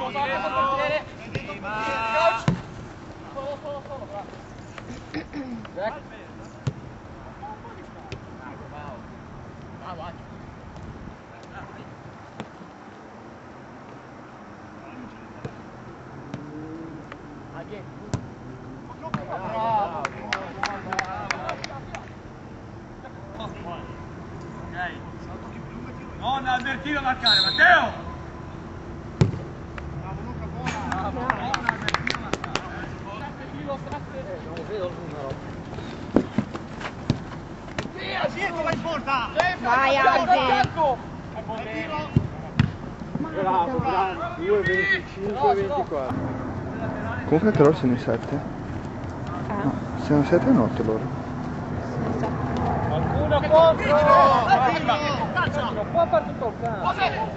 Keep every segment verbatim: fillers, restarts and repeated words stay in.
Non avvertito a marcare, Matteo! Bravo Luca, buona! Non avvertito a marcare. Non vedo il numero. Via, Diego, vai in porta! Vai, Albe! Bravo, bravo. due venticinque ventiquattro. Comunque che loro sono in sette? No, siamo sette o otto loro? Qualcuno contro! Non può fare tutto il campo.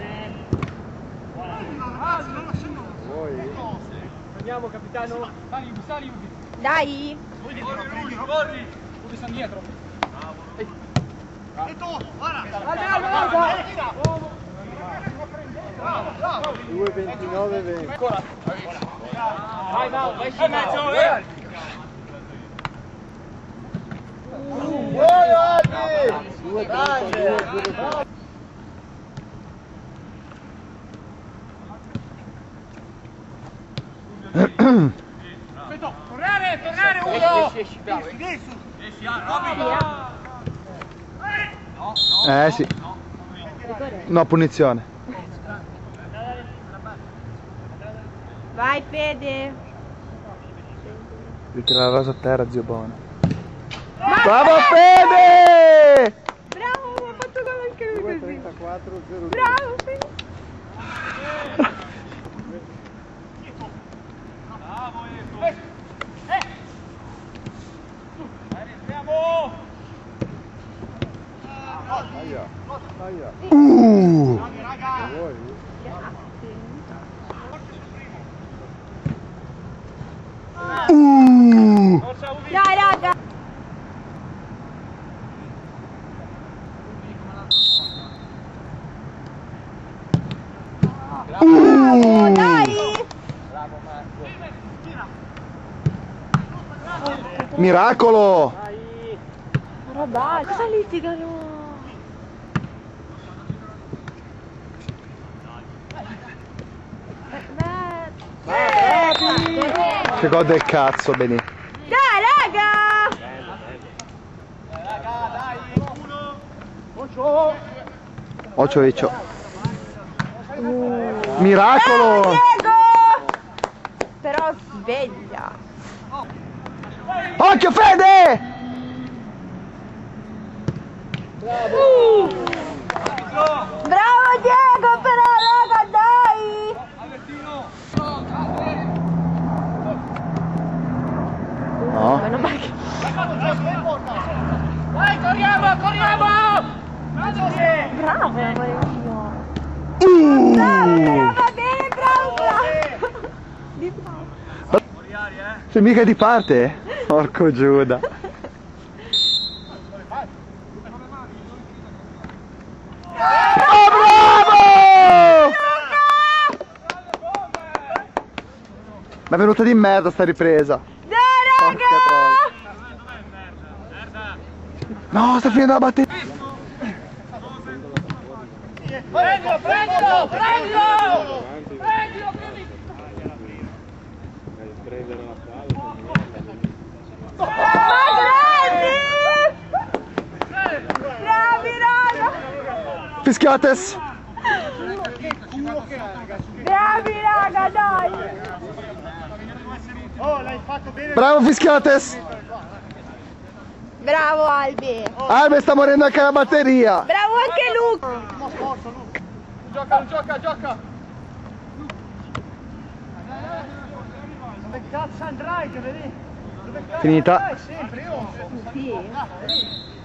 Vuoi? Andiamo capitano. Sali, sali, Dai! corri, corri, corri! Dove stanno dietro? E tu, guarda! due ventinove venti. Ancora! Vai, vai, vai E mezzo, eh! Buono Albi! due trentadue. Tornare, tornare uno! Esci, esci, bravo. Esci, Robby! No, no. Eh sì. No, punizione. Vai, Fede! Devi tirare la rosa a terra, zio Bono. Bravo Fede! Bravo, ho fatto gol anche lui due così! trentaquattro zero. Bravo, Fede! Bravo, Eco! Eh! Eh! Dai, rientriamo! Aia, aia. Uh! Vuoi? Uh! Forza, Ubi! Dai, raga! Uh! Dai! Bravo Marco. Miracolo! Dai. Roba, cosa litigano? Che gol del cazzo, Beni. Dai, raga! Raga, dai! Uno! Ocio Eccio. Miracolo! Diego! Però sveglia! Occhio Fede! Bravo Diego, però raga, dai! Albertino! No. Meno male che... Dai, corriamo, corriamo! Bravo, Valentino! Uh! Bravo, però va bene, bravo, bravo! Di fatto. Fuori aria, eh! Sei mica di parte? Porco Giuda. Oh, bravo! Ma è venuta di merda sta ripresa. Dai, Porca raga! Dov'è merda? Merda! No, sta finendo la batteria. Prendilo, prendilo, prendilo! Prendilo, prendi! Devi prendere la palla. Ma grandi! Bravi, raga! Fischiates. Bravi, raga, dai! Oh, l'hai fatto bene! Bravo Fischiates. Bravo, Albi! Albe sta morendo anche la batteria. Bravo anche Luca! No, sforzo, Luca! Gioca, gioca, gioca! Dove cazzo andrai, che vedi? Dove cazzo Finita. andrai sempre, io? Sì.